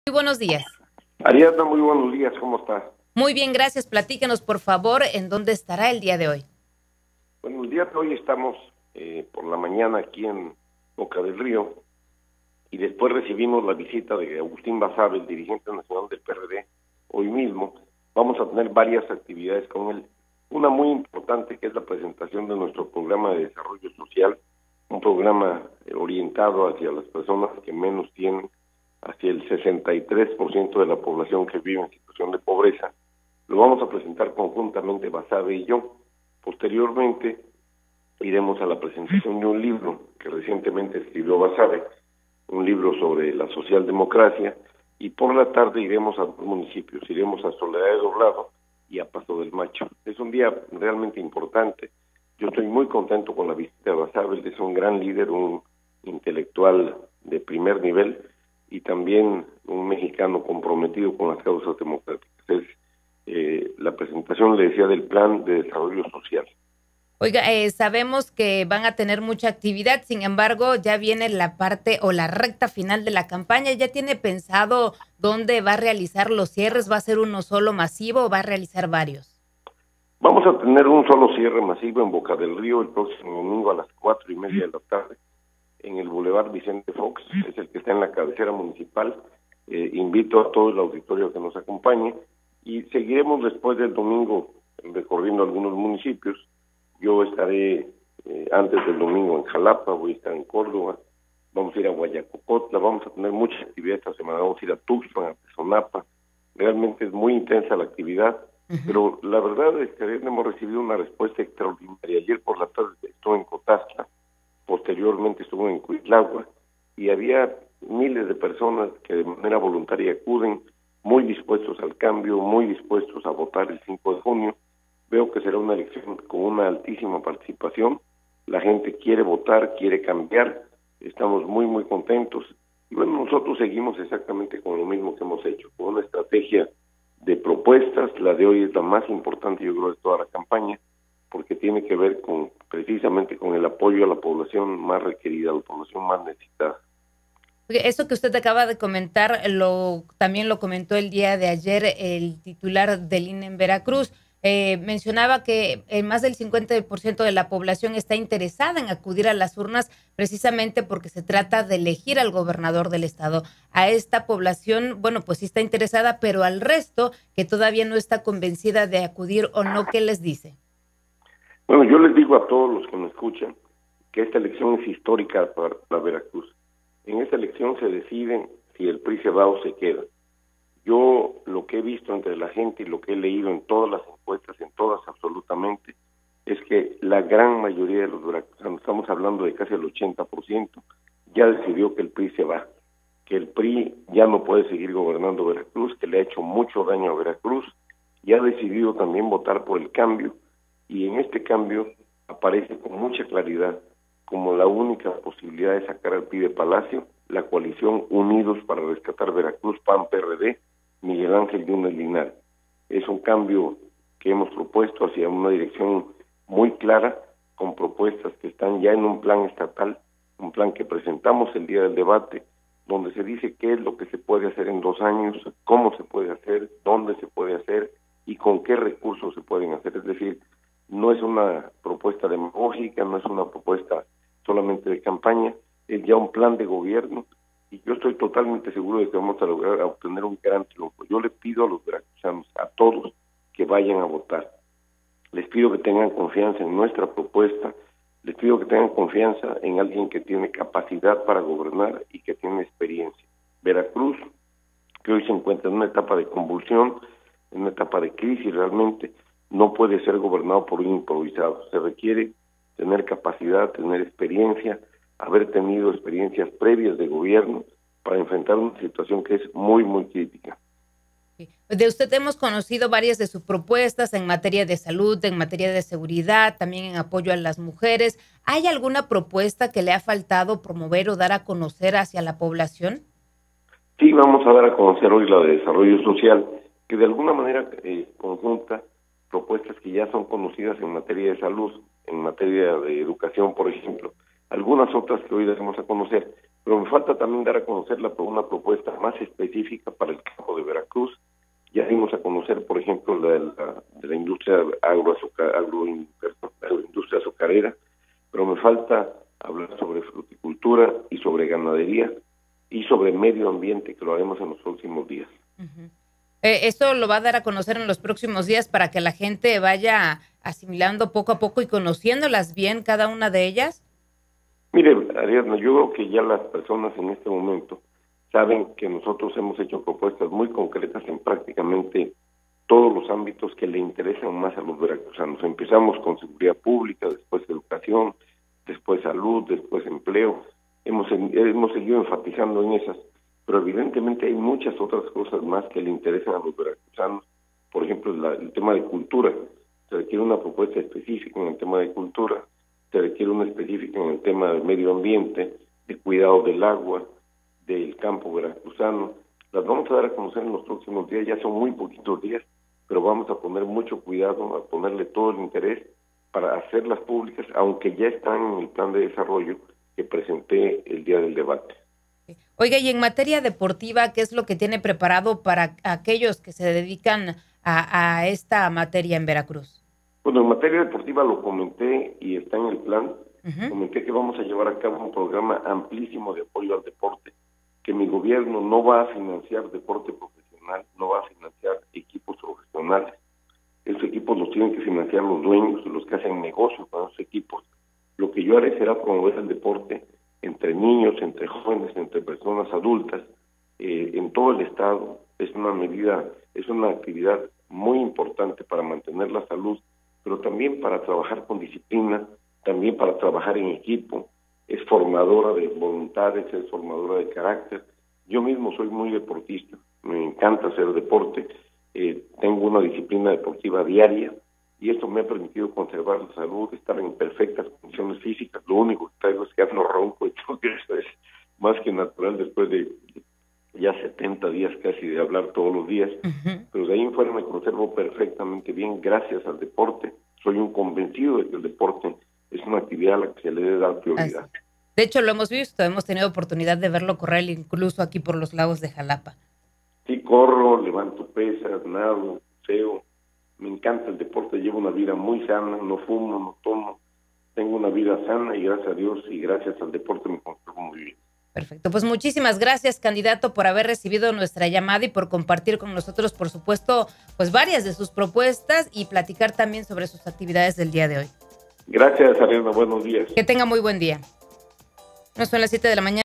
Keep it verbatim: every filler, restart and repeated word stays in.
Muy buenos días. Ariadna, muy buenos días, ¿cómo estás? Muy bien, gracias. Platícanos, por favor, en dónde estará el día de hoy. Bueno, el día de hoy estamos eh, por la mañana aquí en Boca del Río y después recibimos la visita de Agustín Basabe, el dirigente nacional del P R D, hoy mismo. Vamos a tener varias actividades con él. Una muy importante que es la presentación de nuestro programa de desarrollo social, un programa orientado hacia las personas que menos tienen, hacia el sesenta y tres por ciento de la población que vive en situación de pobreza. Lo vamos a presentar conjuntamente Basabe y yo. Posteriormente iremos a la presentación de un libro que recientemente escribió Basabe, un libro sobre la socialdemocracia, y por la tarde iremos a dos municipios, iremos a Soledad de Doblado y a Paso del Macho. Es un día realmente importante. Yo estoy muy contento con la visita de Basabe. Él es un gran líder, un intelectual de primer nivel y también un mexicano comprometido con las causas democráticas. Es eh, la presentación, le decía, del Plan de Desarrollo Social. Oiga, eh, sabemos que van a tener mucha actividad, sin embargo, ya viene la parte o la recta final de la campaña. ¿Ya tiene pensado dónde va a realizar los cierres? ¿Va a ser uno solo masivo o va a realizar varios? Vamos a tener un solo cierre masivo en Boca del Río el próximo domingo a las cuatro y media de la tarde en el Boulevard Vicente Fox, es el que está en la cabecera municipal. Eh, invito a todo el auditorio que nos acompañe y seguiremos después del domingo recorriendo algunos municipios. Yo estaré eh, antes del domingo en Jalapa, voy a estar en Córdoba, vamos a ir a Guayacocotla, vamos a tener mucha actividad esta semana, vamos a ir a Tuxpan, a Tezonapa. Realmente es muy intensa la actividad, uh-huh. Pero la verdad es que hemos recibido una respuesta extraordinaria. Ayer por la tarde estuve en Cotazla, posteriormente estuve en Cuitlagua, y había miles de personas que de manera voluntaria acuden, muy dispuestos al cambio, muy dispuestos a votar el cinco de junio. Veo que será una elección con una altísima participación. La gente quiere votar, quiere cambiar. Estamos muy, muy contentos. Y bueno, nosotros seguimos exactamente con lo mismo que hemos hecho, con una estrategia de propuestas. La de hoy es la más importante, yo creo, de toda la campaña, porque tiene que ver con precisamente con el apoyo a la población más requerida, a la población más necesitada. Eso que usted acaba de comentar, lo también lo comentó el día de ayer el titular del I N E en Veracruz. Eh, mencionaba que eh, más del cincuenta por ciento de la población está interesada en acudir a las urnas precisamente porque se trata de elegir al gobernador del estado. A esta población, bueno, pues sí está interesada, pero al resto que todavía no está convencida de acudir o no, ¿qué les dice? Bueno, yo les digo a todos los que me escuchan que esta elección es histórica para, para Veracruz. En esta elección se decide si el P R I se va o se queda. Yo lo que he visto entre la gente y lo que he leído en todas las encuestas, en todas absolutamente, es que la gran mayoría de los veracruzanos, estamos hablando de casi el ochenta por ciento, ya decidió que el P R I se va, que el P R I ya no puede seguir gobernando Veracruz, que le ha hecho mucho daño a Veracruz, y ha decidido también votar por el cambio, y en este cambio aparece con mucha claridad como la única posibilidad de sacar al P R I de Palacio, la coalición Unidos para Rescatar Veracruz, P A N P R D, Miguel Ángel Yunes Linares. Es un cambio que hemos propuesto hacia una dirección muy clara, con propuestas que están ya en un plan estatal, un plan que presentamos el día del debate, donde se dice qué es lo que se puede hacer en dos años, cómo se puede hacer, dónde se puede hacer y con qué recursos se pueden hacer. Es decir, no es una propuesta demagógica, no es una propuesta solamente de campaña, es ya un plan de gobierno, y yo estoy totalmente seguro de que vamos a lograr a obtener un gran triunfo. Yo le pido a los veracruzanos, a todos, que vayan a votar. Les pido que tengan confianza en nuestra propuesta, les pido que tengan confianza en alguien que tiene capacidad para gobernar y que tiene experiencia. Veracruz, que hoy se encuentra en una etapa de convulsión, en una etapa de crisis realmente, no puede ser gobernado por un improvisado. Se requiere tener capacidad, tener experiencia, haber tenido experiencias previas de gobierno para enfrentar una situación que es muy, muy crítica. De usted hemos conocido varias de sus propuestas en materia de salud, en materia de seguridad, también en apoyo a las mujeres. ¿Hay alguna propuesta que le ha faltado promover o dar a conocer hacia la población? Sí, vamos a dar a conocer hoy la de desarrollo social, que de alguna manera eh, conjunta propuestas que ya son conocidas en materia de salud, en materia de educación, por ejemplo, algunas otras que hoy daremos a conocer, pero me falta también dar a conocer la, una propuesta más específica para el campo de Veracruz. Ya dimos a conocer, por ejemplo, la de la, de la industria agroazucar, agro, agroindustria azucarera, pero me falta hablar sobre fruticultura y sobre ganadería y sobre medio ambiente, que lo haremos en los próximos días. Uh-huh. Eh, ¿Esto lo va a dar a conocer en los próximos días para que la gente vaya asimilando poco a poco y conociéndolas bien cada una de ellas? Mire, Ariadna, yo creo que ya las personas en este momento saben que nosotros hemos hecho propuestas muy concretas en prácticamente todos los ámbitos que le interesan más a los veracruzanos. Empezamos con seguridad pública, después educación, después salud, después empleo. Hemos, hemos seguido enfatizando en esas, pero evidentemente hay muchas otras cosas más que le interesan a los veracruzanos. Por ejemplo, la, el tema de cultura. Se requiere una propuesta específica en el tema de cultura, se requiere una específica en el tema del medio ambiente, de cuidado del agua, del campo veracruzano. Las vamos a dar a conocer en los próximos días, ya son muy poquitos días, pero vamos a poner mucho cuidado, a ponerle todo el interés para hacerlas públicas, aunque ya están en el plan de desarrollo que presenté el día del debate. Oiga, y en materia deportiva, ¿qué es lo que tiene preparado para aquellos que se dedican a, a esta materia en Veracruz? Bueno, en materia deportiva lo comenté y está en el plan. Uh-huh. Comenté que vamos a llevar a cabo un programa amplísimo de apoyo al deporte, que mi gobierno no va a financiar deporte profesional, no va a financiar equipos profesionales. Esos equipos los tienen que financiar los dueños, los que hacen negocio con esos equipos. Lo que yo haré será promover el deporte entre niños, entre jóvenes, entre personas adultas, eh, en todo el estado. Es una medida, es una actividad muy importante para mantener la salud, pero también para trabajar con disciplina, también para trabajar en equipo. Es formadora de voluntades, es formadora de carácter. Yo mismo soy muy deportista, me encanta hacer deporte, eh, tengo una disciplina deportiva diaria y esto me ha permitido conservar la salud, estar en perfectas condiciones físicas. Lo único que traigo es que ando ronco y creo que eso es más que natural después de ya setenta días casi de hablar todos los días, uh-huh. Pero de ahí en fuera me conservo perfectamente bien gracias al deporte. Soy un convencido de que el deporte es una actividad a la que se le debe dar prioridad. Así. De hecho, lo hemos visto, hemos tenido oportunidad de verlo correr incluso aquí por los lagos de Jalapa. Sí, corro, levanto pesas, nado, buceo. Me encanta el deporte, llevo una vida muy sana, no fumo, no tomo. Tengo una vida sana y gracias a Dios y gracias al deporte me conservo muy bien. Perfecto, pues muchísimas gracias, candidato, por haber recibido nuestra llamada y por compartir con nosotros, por supuesto, pues varias de sus propuestas y platicar también sobre sus actividades del día de hoy. Gracias, Ariana, buenos días. Que tenga muy buen día. No son las siete de la mañana.